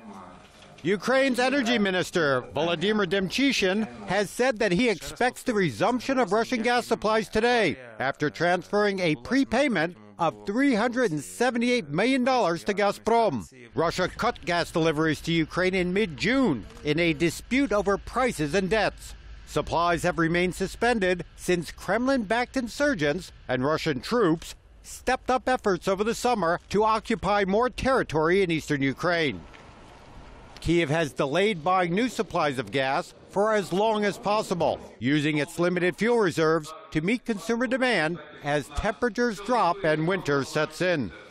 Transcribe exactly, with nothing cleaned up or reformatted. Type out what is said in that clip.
Ukraine's energy minister, Volodymyr Demchyshyn, has said that he expects the resumption of Russian gas supplies today after transferring a prepayment of three hundred seventy-eight million dollars to Gazprom. Russia cut gas deliveries to Ukraine in mid-June in a dispute over prices and debts. Supplies have remained suspended since Kremlin-backed insurgents and Russian troops stepped up efforts over the summer to occupy more territory in eastern Ukraine. Kyiv has delayed buying new supplies of gas for as long as possible, using its limited fuel reserves to meet consumer demand as temperatures drop and winter sets in.